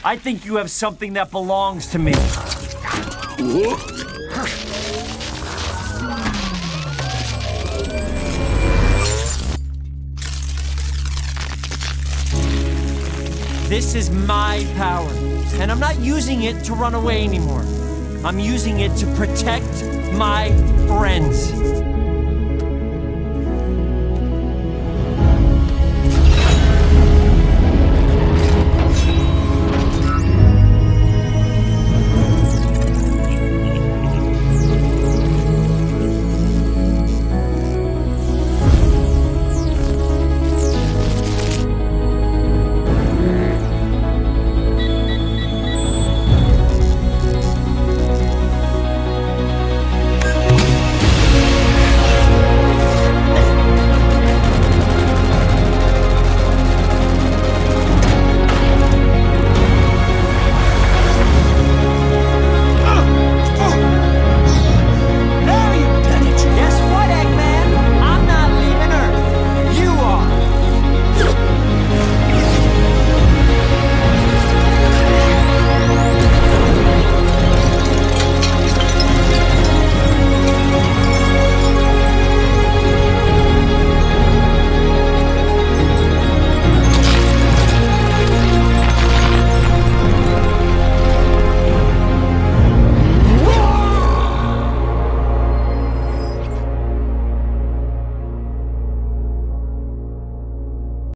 I think you have something that belongs to me. This is my power, and I'm not using it to run away anymore. I'm using it to protect my friends.